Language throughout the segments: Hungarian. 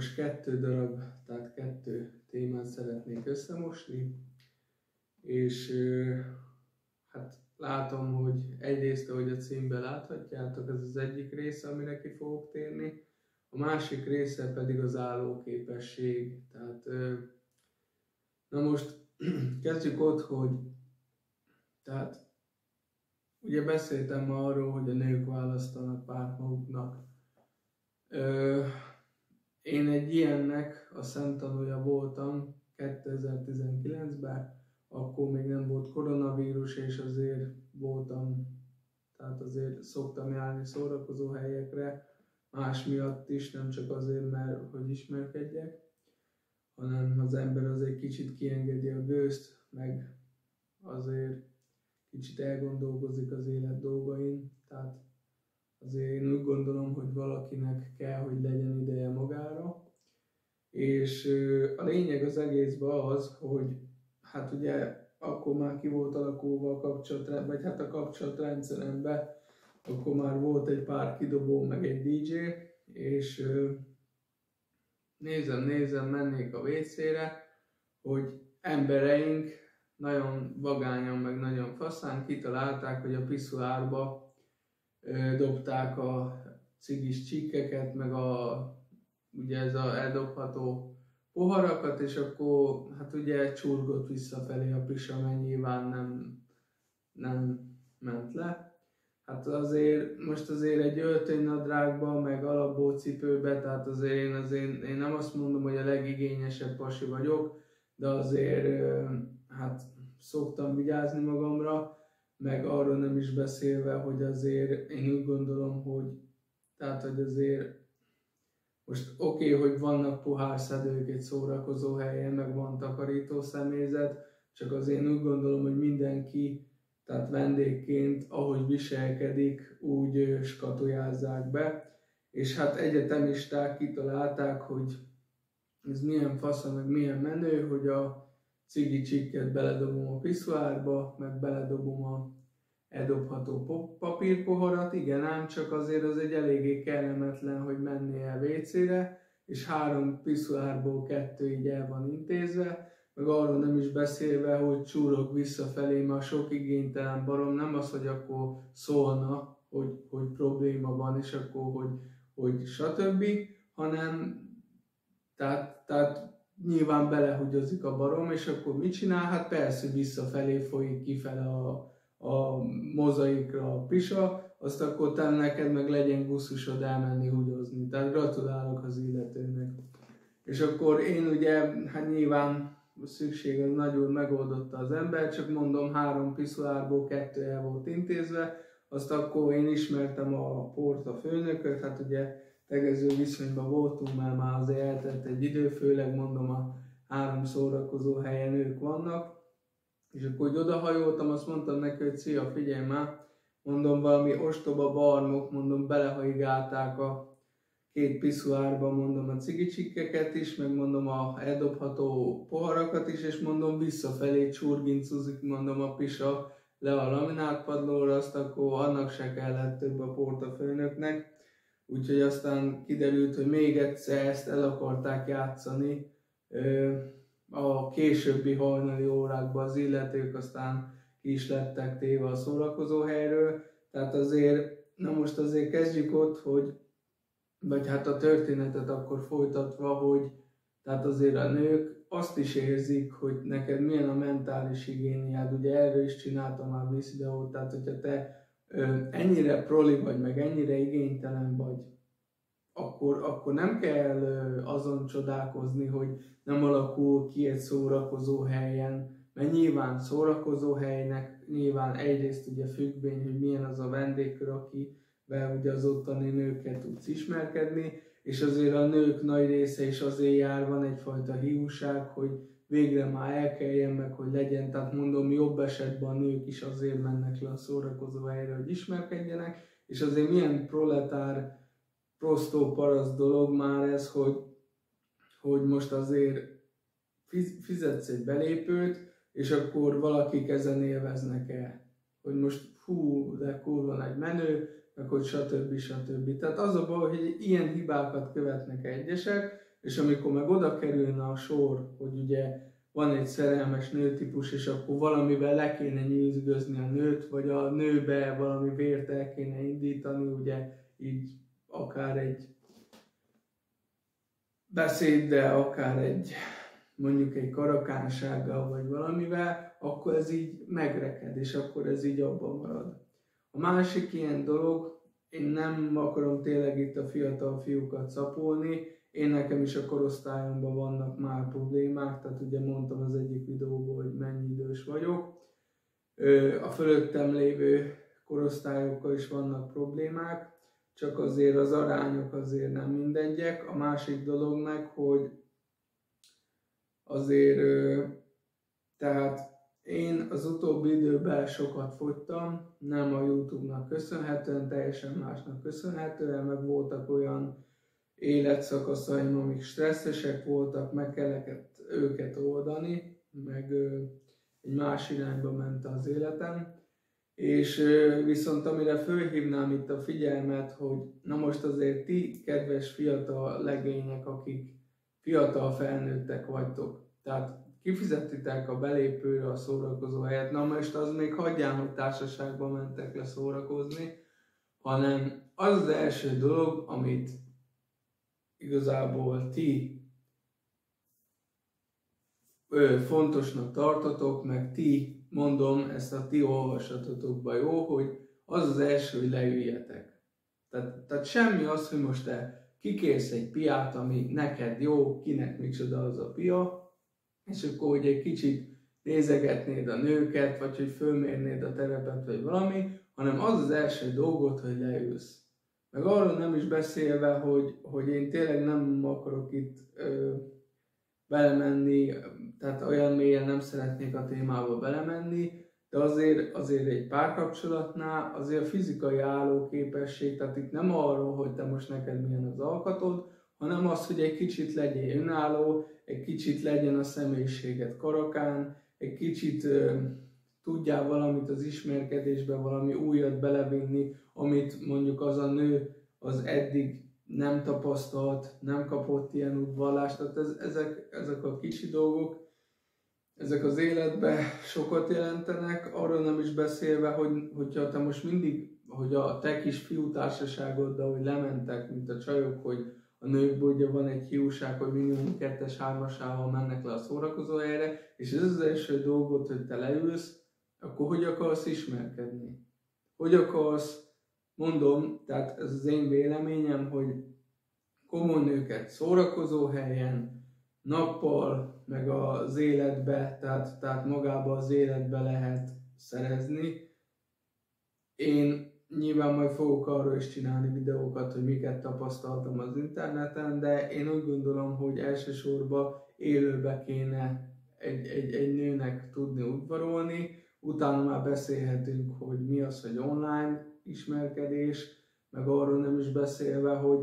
most 2 darab, tehát 2 témát szeretnék összemosni, és hát látom, hogy egyrészt, ahogy a címben láthatjátok, ez az egyik része, amire ki fogok térni, a másik része pedig az állóképesség. Tehát, na most kezdjük ott, hogy tehát ugye beszéltem ma arról, hogy a nők választanak párt maguknak. Én egy ilyennek a szemtanúja voltam 2019-ben, akkor még nem volt koronavírus, és azért voltam, tehát azért szoktam járni szórakozó helyekre, más miatt is, nem csak azért, mert hogy ismerkedjek, hanem az ember azért kicsit kiengedi a gőzt, meg azért kicsit elgondolkozik az élet dolgain, tehát azért én úgy gondolom, hogy valakinek kell, hogy legyen ideje magára. És a lényeg az egészben az, hogy hát ugye akkor már ki volt alakulva a kapcsolatrendszer, vagy hát a kapcsolatrendszeremben, akkor már volt egy pár kidobó, meg egy DJ, és nézem, mennék a WC-re, hogy embereink nagyon vagányan, meg nagyon faszán kitalálták, hogy a piszuárba dobták a cigis csikkeket, meg ugye ez a eldobható poharakat, és akkor hát ugye csurgott visszafelé a pisa, mert nyilván nem ment le. Hát most azért egy öltönynadrágban, meg alapból cipőbe, tehát azért én nem azt mondom, hogy a legigényesebb pasi vagyok, de azért hát szoktam vigyázni magamra, meg arról nem is beszélve, hogy azért én úgy gondolom, hogy azért most oké, hogy vannak pohárszedők egy szórakozó helyen, meg van takarító személyzet, csak azért én úgy gondolom, hogy mindenki, tehát vendégként, ahogy viselkedik, úgy skatujázzák be. És hát egyetemisták kitalálták, hogy ez milyen fasza, meg milyen menő, hogy a cigi csikket beledobom a piszuárba, meg beledobom a eldobható papírpoharat, igen ám, csak azért az egy eléggé kellemetlen, hogy mennél WC-re, és 3 piszuárból 2 így el van intézve, meg arról nem is beszélve, hogy csúrok visszafelé, mert sok igénytelen barom, nem az, hogy akkor szólna, hogy probléma van, és akkor, hogy stb., hanem tehát nyilván belehugyozik a barom, és akkor mit csinál? Hát persze, hogy visszafelé folyik kifele a mozaikra a pisa, azt akkor te neked meg legyen gusztusod elmenni hugyozni. Tehát gratulálok az illetőnek. És akkor én ugye, hát nyilván szükség az nagyon megoldotta az ember, csak mondom 3 piszuárból 2 el volt intézve, azt akkor én ismertem a porta főnököt, hát ugye tegező viszonyban voltunk, mert már azért eltelt egy idő, főleg mondom a 3 szórakozó helyen ők vannak, és akkor hogy odahajoltam, azt mondtam neki, hogy szia, figyelj már, mondom valami ostoba barmok, mondom belehajigálták a 2 piszuárba, mondom a cigicsikkeket is, meg mondom a eldobható poharakat is, és mondom visszafelé csurgincuzik, mondom a pisa le a laminátpadlóra, azt akkor annak se kellett több a portafőnöknek. Úgyhogy aztán kiderült, hogy még egyszer ezt el akarták játszani a későbbi hajnali órákban az illetők, aztán ki is lettek téve a szórakozóhelyről. Tehát azért, na most azért kezdjük ott, hogy, vagy hát a történetet akkor folytatva, hogy tehát azért a nők azt is érzik, hogy neked milyen a mentális higiéniád, ugye erről is csináltam már videót, tehát hogyha te ennyire proli vagy, meg ennyire igénytelen vagy, akkor nem kell azon csodálkozni, hogy nem alakul ki egy szórakozó helyen, mert nyilván szórakozó helynek nyilván egyrészt ugye függvény, hogy milyen az a vendégkör, akivel ugye az ottani nőkkel tudsz ismerkedni, és azért a nők nagy része is azért jár, van egyfajta hiúság, hogy végre már elkeljen meg, hogy legyen, tehát mondom, jobb esetben a nők is azért mennek le a szórakozó helyre, hogy ismerkedjenek, és azért milyen proletár, prostó paraszt dolog már ez, hogy most azért fizetsz egy belépőt, és akkor valakik ezen élveznek el. Hogy most hú, de kurva nagy menő, meg hogy stb. Tehát az a baj, hogy ilyen hibákat követnek egyesek, és amikor meg oda kerülne a sor, hogy ugye van egy szerelmes nőtípus, és akkor valamivel le kéne nyűzgözni a nőt, vagy a nőbe valami vért el kéne indítani, ugye így akár egy beszéddel, akár egy mondjuk egy karakánsággal, vagy valamivel, akkor ez így megreked, és akkor ez így abban marad. A másik ilyen dolog, én nem akarom tényleg itt a fiatal fiúkat szapolni, nekem is a korosztályomban vannak már problémák, tehát ugye mondtam az egyik videóban, hogy mennyi idős vagyok. A fölöttem lévő korosztályokkal is vannak problémák, csak azért az arányok azért nem mindegyek. A másik dolog meg, hogy azért, tehát én az utóbbi időben sokat fogytam, nem a YouTube-nak köszönhetően, teljesen másnak köszönhetően, meg voltak olyan életszakaszaim, amik stresszesek voltak, meg kellett őket oldani, meg egy más irányba ment az életem. És viszont amire fölhívnám itt a figyelmet, hogy na most azért ti, kedves fiatal legények, akik fiatal felnőttek vagytok, tehát kifizetitek a belépőre a szórakozó helyet, na most az még hagyján, hogy társaságban mentek le szórakozni, hanem az az első dolog, amit igazából ti fontosnak tartotok, meg ti, mondom, ezt a ti olvasatotokba jó, hogy az az első, hogy leüljetek. Tehát semmi az, hogy most te kikérsz egy piát, ami neked jó, kinek micsoda az a pia, és akkor hogy egy kicsit nézegetnéd a nőket, vagy hogy fölmérnéd a terepet, vagy valami, hanem az az első dolgot, hogy leülsz. Meg arról nem is beszélve, hogy én tényleg nem akarok itt belemenni, tehát olyan mélyen nem szeretnék a témába belemenni, de azért egy párkapcsolatnál azért a fizikai állóképesség, tehát itt nem arról, hogy te most neked milyen az alkatod, hanem az, hogy egy kicsit legyél önálló, egy kicsit legyen a személyiséged karakán, egy kicsit tudjál valamit az ismerkedésbe, valami újat belevinni, amit mondjuk az a nő az eddig nem tapasztalt, nem kapott ilyen udvallást, tehát ezek a kicsi dolgok, ezek az életben sokat jelentenek, arról nem is beszélve, hogyha te most mindig, hogy a te kis fiútársaságoddal, hogy lementek, mint a csajok, hogy a nőkből ugye van egy hiúság, hogy minimum 2-3-asával mennek le a szórakozóhelyre, és ez az első dolgot, hogy te leülsz, akkor hogy akarsz ismerkedni? Hogy akarsz, mondom, tehát ez az én véleményem, hogy komoly nőket szórakozó helyen, nappal, meg az életbe, tehát magába az életbe lehet szerezni. Én nyilván majd fogok arról is csinálni videókat, hogy miket tapasztaltam az interneten, de én úgy gondolom, hogy elsősorban élőbe kéne egy nőnek tudni udvarolni, utána már beszélhetünk, hogy mi az, hogy online ismerkedés, meg arról nem is beszélve, hogy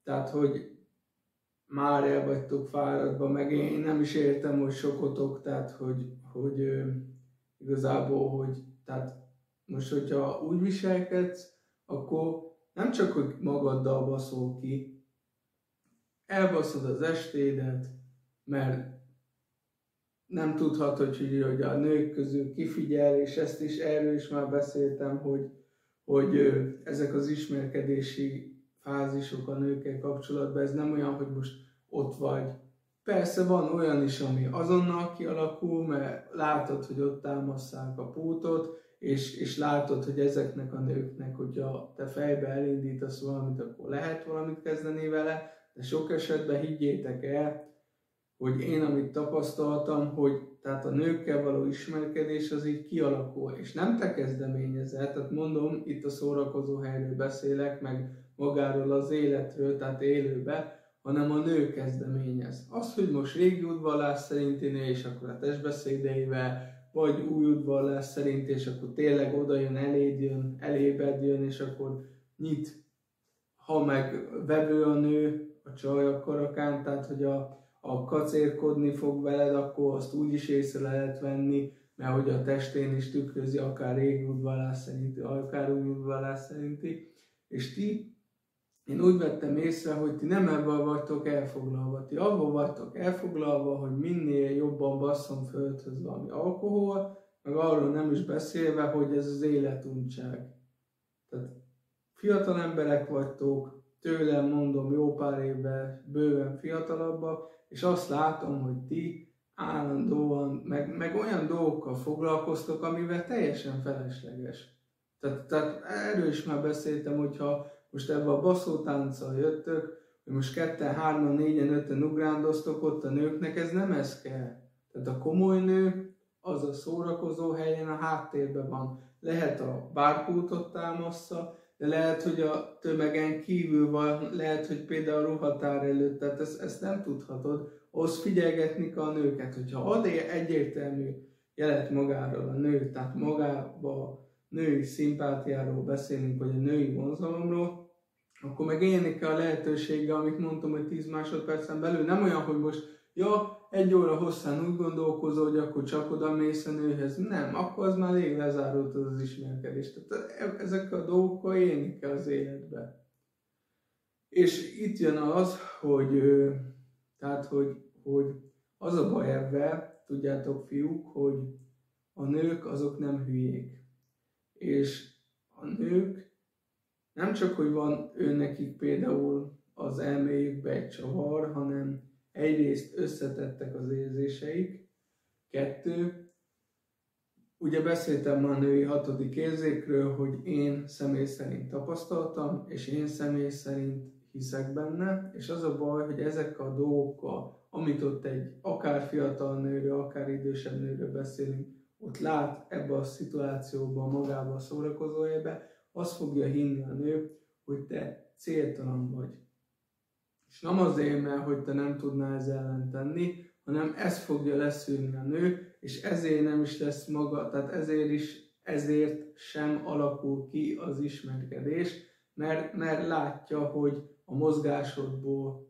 már el vagytok fáradva, meg én nem is értem, hogy sokotok, tehát hogy igazából, hogy tehát most, hogyha úgy viselkedsz, akkor nem csak, hogy magaddal baszol ki, elbaszod az estédet, mert nem tudhatod, hogy a nők közül kifigyel, és erről is már beszéltem, hogy ezek az ismerkedési fázisok a nőkkel kapcsolatban, ez nem olyan, hogy most ott vagy. Persze van olyan is, ami azonnal kialakul, mert látod, hogy ott támasszák a pultot, és látod, hogy ezeknek a nőknek, hogyha te fejbe elindítasz valamit, akkor lehet valamit kezdeni vele, de sok esetben higgyétek el, hogy én amit tapasztaltam, hogy tehát a nőkkel való ismerkedés az így kialakul, és nem te kezdeményezel, tehát mondom, itt a szórakozó helyről beszélek, meg magáról az életről, tehát élőbe, hanem a nő kezdeményez. Az, hogy most régi udvallás szerinti nő, és akkor a testbeszédeivel, vagy új udvallás szerint, és akkor tényleg oda jön, elébed jön, és akkor nyit, ha meg vevő a nő, a csaj a karakán, tehát hogy a kacérkodni fog veled, akkor azt úgy is észre lehet venni, mert hogy a testén is tükrözi, akár régi udvallás szerinti, akár új udvallás szerinti. És ti én úgy vettem észre, hogy ti nem ebben vagytok elfoglalva. Ti abban vagytok elfoglalva, hogy minél jobban basszon földhöz valami alkohol, meg arról nem is beszélve, hogy ez az életuntság. Tehát fiatal emberek vagytok, tőlem mondom jó pár évvel bőven fiatalabbak, és azt látom, hogy ti állandóan, meg olyan dolgokkal foglalkoztok, amivel teljesen felesleges. Tehát erről is már beszéltem, hogyha most ebbe a baszótánccal jöttök, hogy most 2-en, 3-an, 4-en, 5-en ugrándoztok ott a nőknek, ez nem ez kell. Tehát a komoly nő az a szórakozó helyen a háttérben van. Lehet a bárpultot támassza, de lehet, hogy a tömegen kívül van, lehet, hogy például a ruhatár előtt, tehát ezt nem tudhatod. Ahhoz figyelgetni kell a nőket, hogyha ad egyértelmű jelet magáról a nő, tehát magába női szimpátiáról beszélünk, vagy a női vonzalomról, akkor meg élni kell a lehetőséggel, amit mondtam, hogy 10 másodpercen belül. Nem olyan, hogy most, ja, 1 óra hosszán úgy gondolkozol, hogy akkor csak oda mész a nőhez. Nem, akkor az már rég lezárult az ismerkedés. Tehát ezekkel a dolgokkal élni kell az életbe. És itt jön az, hogy az a baj ebben, tudjátok fiúk, hogy a nők azok nem hülyék. És a nők nem csak, hogy van nekik például az elméjükbe egy csavar, hanem egyrészt összetettek az érzéseik, 2, ugye beszéltem már a női 6. érzékről, hogy én személy szerint tapasztaltam, és én személy szerint hiszek benne, és az a baj, hogy ezekkel a dolgokkal, amit ott egy akár fiatal nőről, akár idősebb nőről beszélünk, ott lát ebbe a szituációban, magába a szórakozóhelybe, azt fogja hinni a nő, hogy te céltalan vagy. És nem azért, mert hogy te nem tudnál ezzel ellen tenni, hanem ezt fogja leszűrni a nő, és ezért nem is lesz maga, tehát ezért sem alakul ki az ismerkedés, mert látja, hogy a mozgásodból,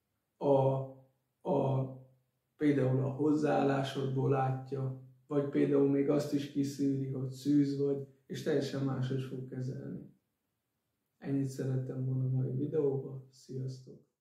például a hozzáállásodból látja, vagy például még azt is kiszűri, hogy szűz vagy, és teljesen máshogy fog kezelni. Ennyit szerettem volna a mai videóban. Sziasztok!